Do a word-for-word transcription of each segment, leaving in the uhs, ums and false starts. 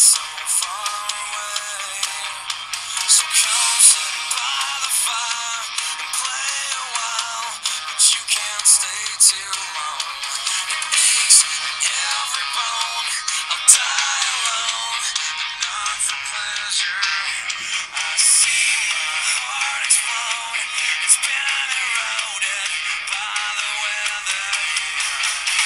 so far away. So come sit by the fire and play a while, but you can't stay too long. It aches in every bone. I'll die alone, but not for pleasure. I see my heart explode. It's been eroded by the weather here.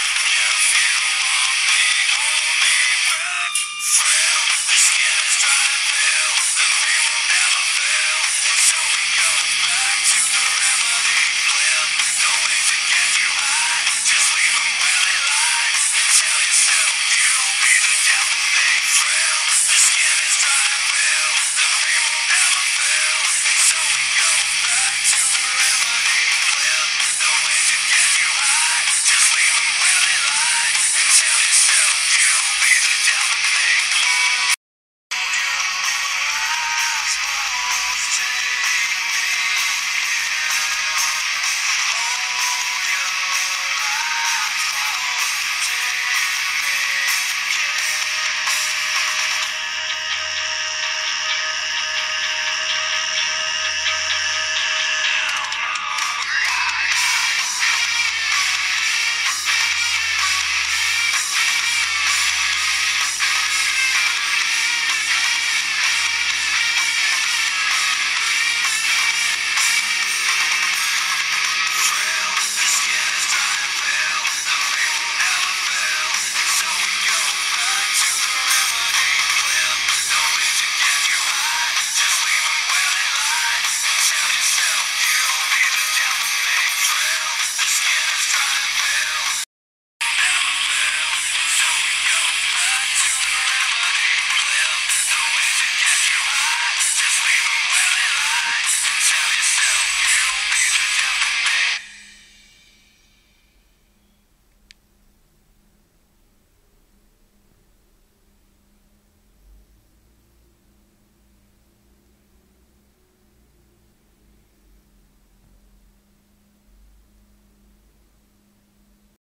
If you want me, hold me back. Frail, the skin is dry and pale. The pain will never fail. And so we go back to the remedy. Clip, no way to get you high. Just leave them where they lie. And tell yourself you'll be the death of me. Frail, the skin is dry and pale. The pain will never fail. And so we go back to the remedy. Clip, no way to get you high. Just leave them where they lie. And tell yourself you'll be the death of me. Tell yourself